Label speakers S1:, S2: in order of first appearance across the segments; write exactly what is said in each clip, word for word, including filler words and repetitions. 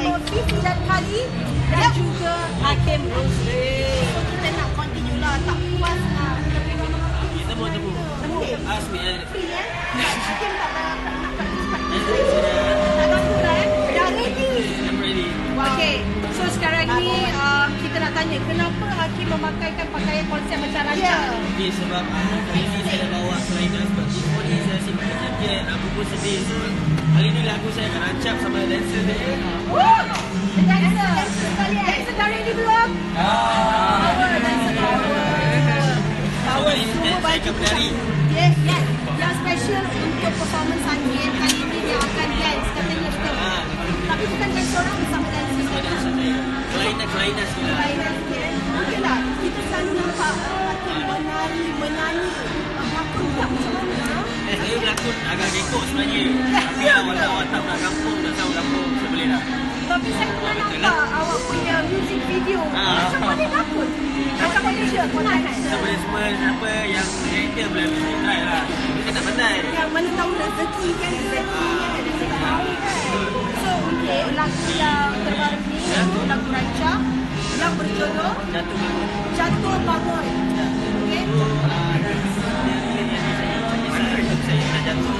S1: Sophie sembilan kali dan yep. juga Hakim Rosli. So kita nak continue lah, tak puas lah.
S2: Kita mau temu.
S1: Temu.
S2: Ask me.
S1: Free eh? Hakim tak nak tak tunggu lah eh. Dah ready.
S2: I'm ready.
S1: Okay, so sekarang ni uh, kita nak tanya kenapa Hakim memakaikan pakaian konsep macam rancak?
S2: Yeah. Okay, sebab uh, kali ni saya dah bawa kelainan sebab before ni saya simpan jaket, aku pun sedih. So, kali ni lagu saya akan rancak sama dancer dia.
S1: Woo! Dancer! Dancer sekali eh? Dancer dah ready belum?
S2: Ah.
S1: Power, dancer power. Power, semua
S2: saya akan menari.
S1: Yes, yes. Yang special untuk performance Hakim kali ni dia akan dance katanya betul.
S2: Ah.
S1: Tapi bukan dance seorang bersama dancer.
S2: Kelainan-kelainan sekali.
S1: Kelainan sikit. Okey lah, kita selalu nampak Hakim menari, menyanyi. Berlakon tak macam mana?
S2: Eh, saya berlakon agak gekok sebenarnya. Tapi awal-awal tak nak kampung, tak tahu kampung, saya boleh lah.
S1: Tapi saya pernah nampak awak punya music video. Macam mana lakon? Macam Malaysia, konten kan?
S2: Sebenarnya semua siapa yang director boleh try lah. Kita tak pandai.
S1: Yang mana tahu rezeki kan, rezeki kan, rezeki tak mahu kan. So, okay, lagu yang terbaru ni, lagu rancak yang berjodoh
S2: Jatuh Bangun.
S1: Jatuh Bangun. Okay?
S2: Saya dah jatuh.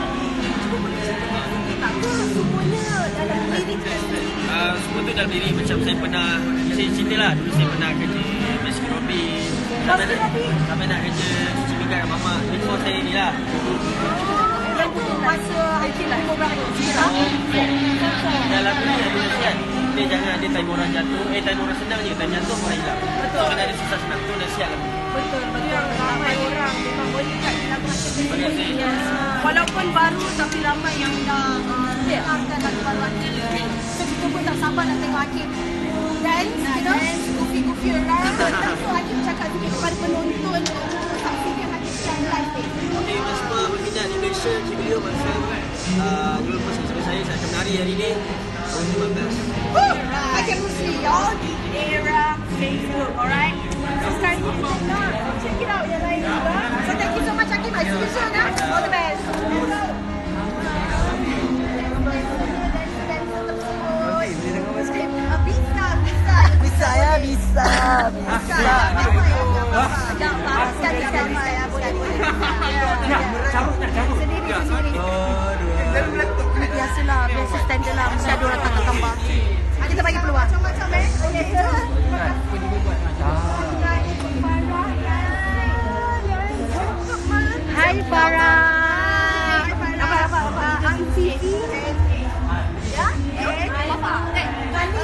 S1: Tak ke semuanya dalam lirik sendiri?
S2: Uh, semua tu dalam diri macam saya pernah, saya cerita lah dulu saya pernah kerja Baskin Robbins. Sampai nak, sampai nak kerja cuci pinggan kat mamak before saya ni lah.
S1: Yang tu masa Hakim umur berapa?
S2: Dan lagu ni ada nasihat. Dia jangan ada time orang jatuh, eh time orang senang je, time jatuh orang hilang. Betul. Kena ada susah senang tu nasihat lagu.
S1: Betul, betul. Ramai orang memang boleh kat lagu macam ni. Walaupun baru tapi ramai yang dah dengarkan lagu baru Hakim. So kita pun tak sabar nak tengok Hakim dance, you know, goofy-goofy around. So Hakim cakap sikit kepada penonton, saksikan Hakim secara live ni.
S2: Okay, untuk semua berminat di Malaysia, cik beliau masa uh, jual pos bersama saya, saya akan menari hari ni. Terima kasih.
S1: Hakim Rosli, y'all, di era Facebook, alright? So sekarang ni kita nak check it out yang lain juga. So thank you so much Hakim, I see you soon, ha? All the best. Let's go. Bisa, bisa.
S3: Bisa ya, bisa. Bisa.
S1: Jangan parah sekali sekali saya boleh boleh.
S3: Cabut nak cabut.
S1: Sendiri sendiri. Biasalah, biasa standard lah. Mesti ada orang tak tambah. Kita bagi peluang. Macam-macam eh. Okey. Hai Farah. Apa apa apa? Auntie. Ya? Eh, apa? Eh, kali.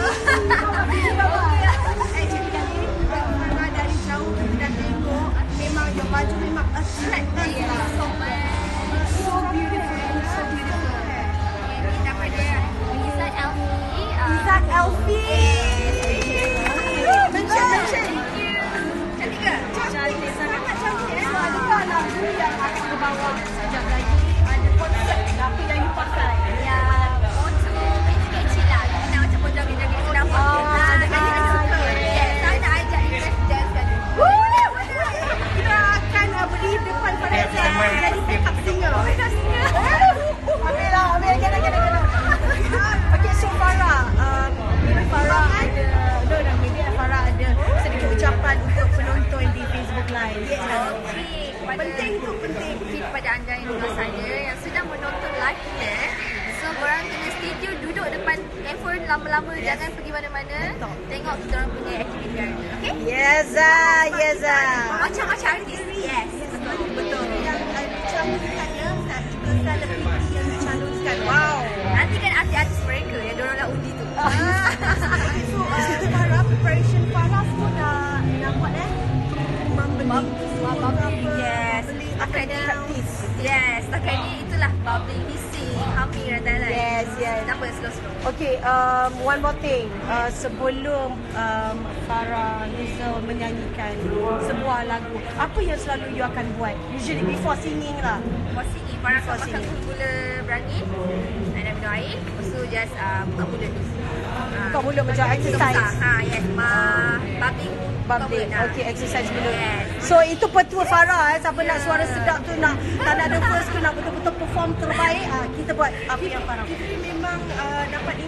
S1: Memang your baju memang attract dia. So beautiful, so beautiful.
S4: Kita pada Izzat Elfie.
S1: Izzat Elfie. Mention, mention.
S4: Cantik ke?
S1: Cantik, sangat cantik. So adakah lagu yang akan dibawa sekejap lagi? Ada konsep apa yang you pakai?
S4: Ya, foto kecil-kecil lah. Kita nak macam pun joget-joget senang.
S1: Ah, ada kan yang suka.
S4: Yes, saya nak ajak Invest Dance sekali.
S1: Kita akan beri depan pada jadi backup singer.
S4: Backup singer.
S1: Ambil lah, ambil. Kena, kena, kena. Okay, so Farah. Um, Farah ada, no, no, maybe Farah ada sedikit ucapan untuk penonton di Facebook Live.
S4: Okey, penting tu penting. Okey, kepada anda yang dengar saya yang sedang menonton live kita. So, korang kena stay tune, duduk depan handphone lama-lama. Jangan pergi mana-mana. Tengok kita orang punya aktiviti hari ni. Okey?
S1: Yes, ah, yes, ah.
S4: Macam-macam artis. Yes.
S1: Betul, betul. Yang dicalonkannya dan juga selebriti yang dicalonkan. Wow.
S4: Nanti kan artis-artis mereka yang diorang nak undi tu.
S1: Okay, so uh, Farah, preparation Farah semua dah dah buat eh? Membeli
S4: Bubbling, yes.
S1: Beli
S4: Akan
S1: ada practice.
S4: Yes, setakat ni itulah bubbling, hissing, humming dan lain-lain.
S1: Yes, yes.
S4: Tak apa, slow-slow.
S1: Okay, um, one more thing. Uh, sebelum um, Farah Hazel menyanyikan sebuah lagu, apa yang selalu you akan buat? Usually before singing lah.
S4: For singing, Farah akan
S1: For
S4: makan
S1: singing.
S4: gula berani dan nak minum air. Lepas tu just uh, buka mulut tu.
S1: Buka mulut macam exercise.
S4: Ha, yes. Ma, bubbling.
S1: Bubbling.
S4: Buka mulut,
S1: Okay, exercise mulut.
S4: Yes.
S1: So itu petua Farah eh. Siapa nak suara sedap tu, nak tak nak nervous tu, nak betul-betul perform terbaik, ah, kita buat apa yang Farah.
S5: Fitri memang uh, dapat insting yang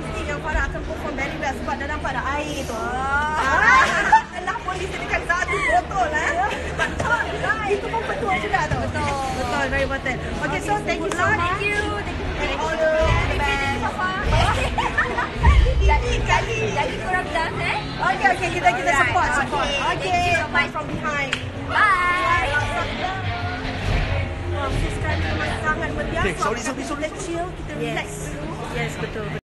S1: Farah akan perform very well sebab dah nampak ada air tu. Ah. Alah pun disediakan satu botol eh. Betul. Itu pun betul juga tu. Betul. Betul, very important. Okay, so thank you so much.
S4: Thank you.
S1: Thank you.
S4: Jadi, jadi, jadi korang dance eh.
S1: Okay, okay, kita kita support, support.
S4: Okay,
S1: Okay,
S4: thank you so much.
S1: from behind.
S4: Bye.
S1: Wah, sekarang memang sangat berbiasa.
S3: Eh, sorry, sorry, sorry.
S1: Kita chill, kita relax dulu.
S5: Yes, betul.